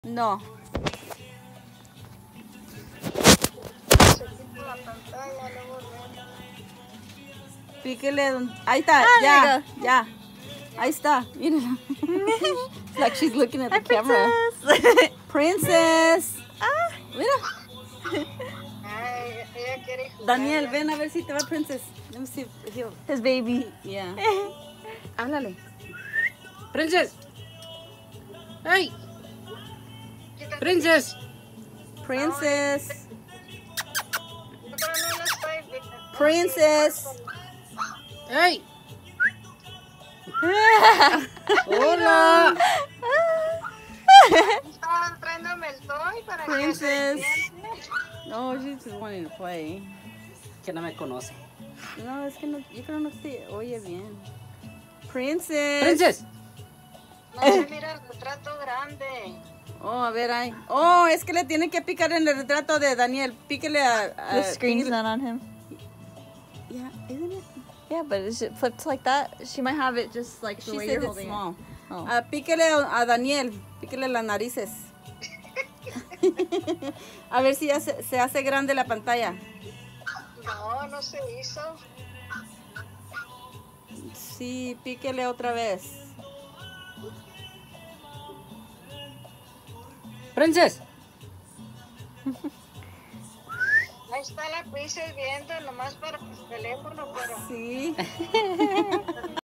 No. Píquele. Ahí está, ya, ya. Ahí está, mírala. Like she's looking at the camera. Princess. Mira. Daniel, ven a ver si te va Princess. Let me see if he'll... His baby. Yeah. Háblale. Princess. Hey. Princess. Princess. Princess. Hey. Hola. Princess. No, she's just wanting to play. Que no me conoce. No, es que no, yo creo no te oye bien. Princess. Princess. No se mira el retrato grande. Oh, a ver, ahí. Oh, es que le tiene que picar en el retrato de Daniel. Píquele a... The screen's not on him. Yeah, isn't it? Yeah, but is it flipped like that? She might have it just like the She way said you're it's holding small. it. Oh. Píquele a Daniel. Píquele las narices. A ver si ya se hace grande la pantalla. No, no se hizo. Sí, píquele otra vez. Princess. Ahí está la Princess viendo nomás para el teléfono, pero... Sí.